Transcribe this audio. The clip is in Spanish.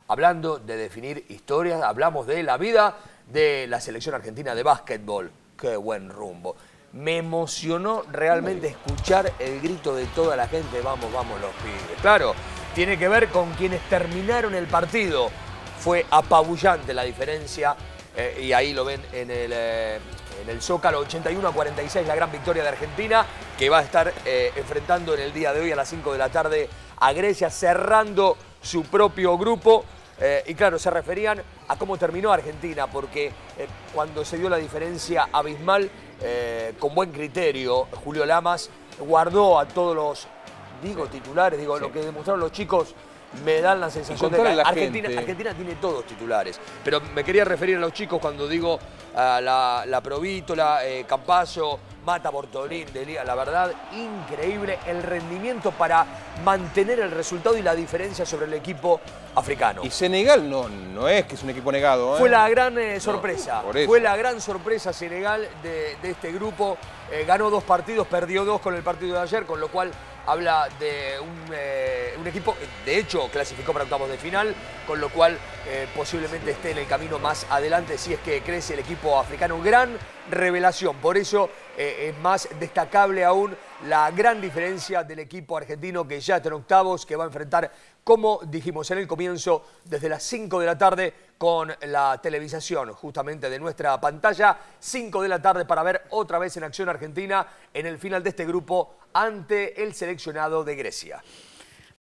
hablando de definir historias, hablamos de la vida de la selección argentina de básquetbol. ¡Qué buen rumbo! Me emocionó realmente escuchar el grito de toda la gente, vamos, vamos los pibes. Claro, tiene que ver con quienes terminaron el partido. Fue apabullante la diferencia y ahí lo ven en el Zócalo, 81-46, la gran victoria de Argentina, que va a estar enfrentando en el día de hoy a las 5 de la tarde a Grecia, cerrando su propio grupo. Y claro, se referían a cómo terminó Argentina, porque cuando se dio la diferencia abismal, con buen criterio, Julio Lamas guardó a todos los, titulares, sí. Lo que demostraron los chicos me dan la sensación de que Argentina tiene todos titulares. Pero me quería referir a los chicos cuando digo la Provítola, Campazzo, Mata, Bortolín, de Liga. La verdad, increíble el rendimiento para mantener el resultado y la diferencia sobre el equipo africano. Y Senegal no es que es un equipo negado, ¿eh? Fue la gran sorpresa. No, fue la gran sorpresa Senegal de este grupo. Ganó 2 partidos, perdió 2 con el partido de ayer, con lo cual habla de un equipo que de hecho clasificó para octavos de final, con lo cual posiblemente esté en el camino más adelante si es que crece el equipo africano. Gran revelación, por eso es más destacable aún la gran diferencia del equipo argentino que ya está en octavos, que va a enfrentar, como dijimos en el comienzo, desde las 5 de la tarde con la televisación justamente de nuestra pantalla, 5 de la tarde para ver otra vez en acción Argentina en el final de este grupo ante el seleccionado de Grecia.